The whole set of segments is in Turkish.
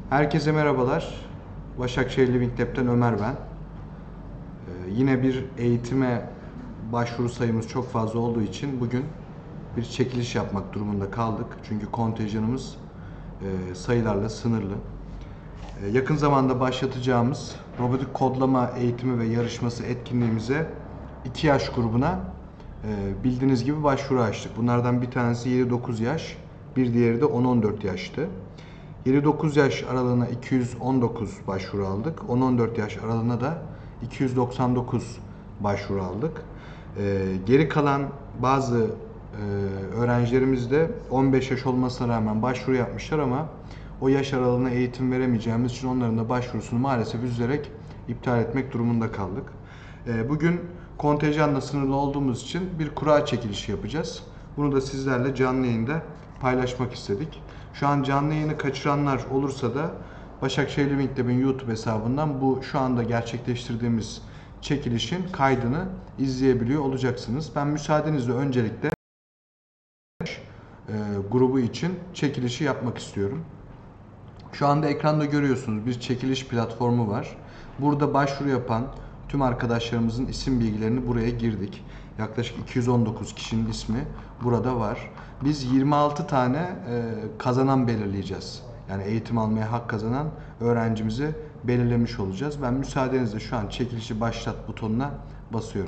Herkese merhabalar. Başakşehir Living Lab'den Ömer ben. Yine bir eğitime başvuru sayımız çok fazla olduğu için bugün bir çekiliş yapmak durumunda kaldık. Çünkü kontenjanımız sayılarla sınırlı. Yakın zamanda başlatacağımız robotik kodlama eğitimi ve yarışması etkinliğimize 2 yaş grubuna bildiğiniz gibi başvuru açtık. Bunlardan bir tanesi 7-9 yaş, bir diğeri de 10-14 yaştı. 7-9 yaş aralığına 219 başvuru aldık. 10-14 yaş aralığına da 299 başvuru aldık. Geri kalan bazı öğrencilerimiz de 15 yaş olmasına rağmen başvuru yapmışlar ama o yaş aralığına eğitim veremeyeceğimiz için onların da başvurusunu maalesef üzülerek iptal etmek durumunda kaldık. Bugün kontenjanla sınırlı olduğumuz için bir kura çekilişi yapacağız. Bunu da sizlerle canlı yayında paylaşmak istedik. Şu an canlı yayını kaçıranlar olursa da Başakşehir Living Lab'in YouTube hesabından bu şu anda gerçekleştirdiğimiz çekilişin kaydını izleyebiliyor olacaksınız. Ben müsaadenizle öncelikle grubu için çekilişi yapmak istiyorum. Şu anda ekranda görüyorsunuz bir çekiliş platformu var. Burada başvuru yapan tüm arkadaşlarımızın isim bilgilerini buraya girdik. Yaklaşık 219 kişinin ismi burada var. Biz 26 tane kazanan belirleyeceğiz. Yani eğitim almaya hak kazanan öğrencimizi belirlemiş olacağız. Ben müsaadenizle şu an çekilişi başlat butonuna basıyorum.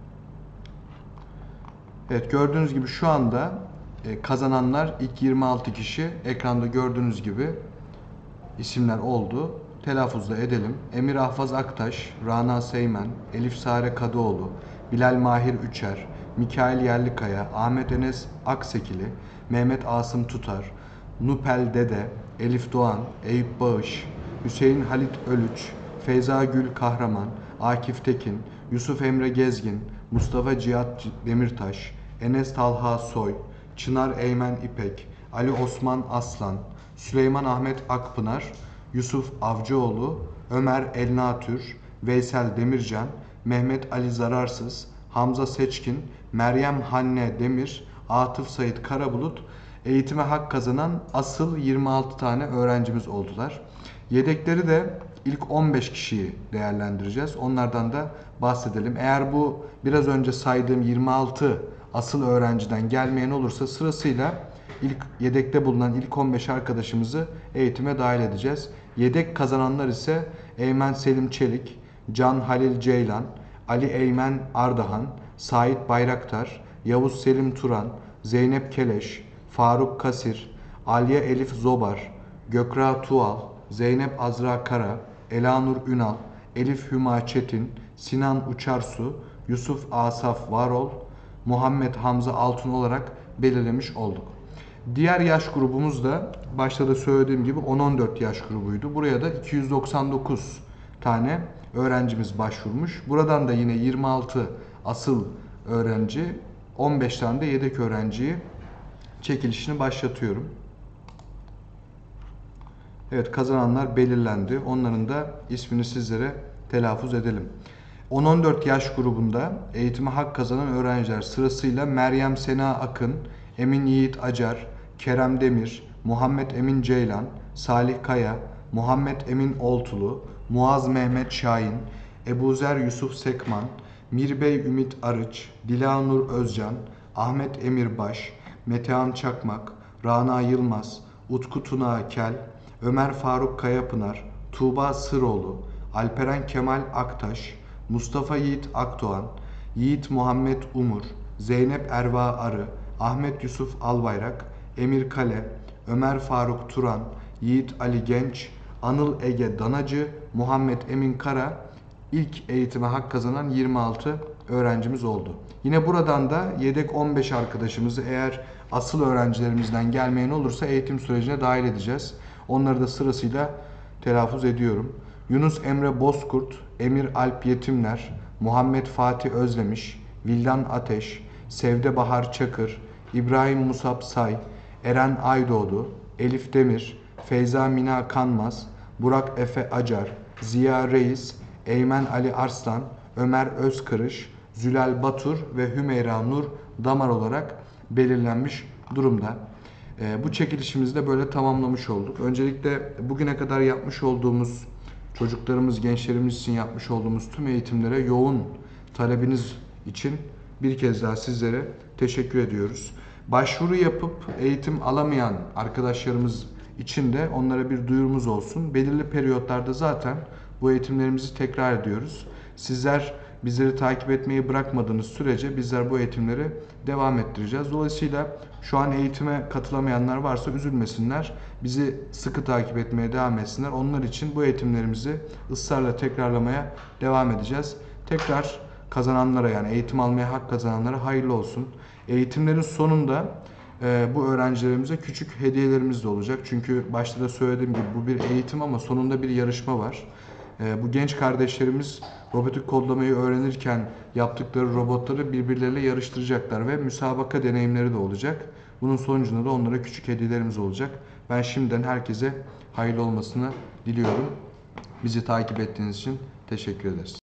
Evet, gördüğünüz gibi şu anda kazananlar ilk 26 kişi ekranda gördüğünüz gibi isimler oldu. Telaffuzda edelim. Emir Ahvaz Aktaş, Rana Seymen, Elif Sare Kadıoğlu, Bilal Mahir Üçer, Mikail Yerlikaya, Ahmet Enes Aksekili, Mehmet Asım Tutar, Nupel Dede, Elif Doğan, Eyüp Bağış, Hüseyin Halit Ölüç, Feyza Gül Kahraman, Akif Tekin, Yusuf Emre Gezgin, Mustafa Cihat Demirtaş, Enes Talha Soy, Çınar Eymen İpek, Ali Osman Aslan, Süleyman Ahmet Akpınar, Yusuf Avcıoğlu, Ömer Elnatür, Veysel Demircan, Mehmet Ali Zararsız, Hamza Seçkin, Meryem Hanne Demir, Atıf Sait Karabulut eğitime hak kazanan asıl 26 tane öğrencimiz oldular. Yedekleri de ilk 15 kişiyi değerlendireceğiz. Onlardan da bahsedelim. Eğer bu biraz önce saydığım 26 asıl öğrenciden gelmeyen olursa sırasıyla İlk yedekte bulunan ilk 15 arkadaşımızı eğitime dahil edeceğiz. Yedek kazananlar ise Eymen Selim Çelik, Can Halil Ceylan, Ali Eymen Ardahan, Sait Bayraktar, Yavuz Selim Turan, Zeynep Keleş, Faruk Kasir, Aliye Elif Zobar, Gökra Tuğal, Zeynep Azra Kara, Elanur Ünal, Elif Hüma Çetin, Sinan Uçarsu, Yusuf Asaf Varol, Muhammed Hamza Altun olarak belirlemiş olduk. Diğer yaş grubumuz da başta da söylediğim gibi 10-14 yaş grubuydu. Buraya da 299 tane öğrencimiz başvurmuş. Buradan da yine 26 asıl öğrenci, 15 tane de yedek öğrenciyi çekilişini başlatıyorum. Evet, kazananlar belirlendi. Onların da ismini sizlere telaffuz edelim. 10-14 yaş grubunda eğitime hak kazanan öğrenciler sırasıyla Meryem Sena Akın, Emin Yiğit Acar, Kerem Demir, Muhammed Emin Ceylan, Salih Kaya, Muhammed Emin Oltulu, Muaz Mehmet Şahin, Ebuzer Yusuf Sekman, Mirbey Ümit Arıç, Dilanur Özcan, Ahmet Emir Baş, Metehan Çakmak, Rana Yılmaz, Utku Tuna Kel, Ömer Faruk Kayapınar, Tuğba Sıroğlu, Alperen Kemal Aktaş, Mustafa Yiğit Akdoğan, Yiğit Muhammed Umur, Zeynep Erva Arı, Ahmet Yusuf Albayrak, Emir Kale, Ömer Faruk Turan, Yiğit Ali Genç, Anıl Ege Danacı, Muhammed Emin Kara ilk eğitime hak kazanan 26 öğrencimiz oldu. Yine buradan da yedek 15 arkadaşımızı eğer asıl öğrencilerimizden gelmeyen olursa eğitim sürecine dahil edeceğiz. Onları da sırasıyla telaffuz ediyorum. Yunus Emre Bozkurt, Emir Alp Yetimler, Muhammed Fatih Özlemiş, Vildan Ateş, Sevde Bahar Çakır, İbrahim Musab Say, Eren Aydoğdu, Elif Demir, Feyza Mina Kanmaz, Burak Efe Acar, Ziya Reis, Eymen Ali Arslan, Ömer Özkırış, Zülal Batur ve Hümeyra Nur Damar olarak belirlenmiş durumda. Bu çekilişimizi de böyle tamamlamış olduk. Öncelikle bugüne kadar yapmış olduğumuz, çocuklarımız, gençlerimiz için yapmış olduğumuz tüm eğitimlere yoğun talebiniz için bir kez daha sizlere teşekkür ediyoruz. Başvuru yapıp eğitim alamayan arkadaşlarımız için de onlara bir duyurumuz olsun. Belirli periyotlarda zaten bu eğitimlerimizi tekrar ediyoruz. Sizler bizleri takip etmeyi bırakmadığınız sürece bizler bu eğitimleri devam ettireceğiz. Dolayısıyla şu an eğitime katılamayanlar varsa üzülmesinler. Bizi sıkı takip etmeye devam etsinler. Onlar için bu eğitimlerimizi ısrarla tekrarlamaya devam edeceğiz. Tekrar kazananlara, yani eğitim almaya hak kazananlara hayırlı olsun. Eğitimlerin sonunda bu öğrencilerimize küçük hediyelerimiz de olacak. Çünkü başta da söylediğim gibi bu bir eğitim ama sonunda bir yarışma var. Bu genç kardeşlerimiz robotik kodlamayı öğrenirken yaptıkları robotları birbirleriyle yarıştıracaklar ve müsabaka deneyimleri de olacak. Bunun sonucunda da onlara küçük hediyelerimiz olacak. Ben şimdiden herkese hayırlı olmasını diliyorum. Bizi takip ettiğiniz için teşekkür ederiz.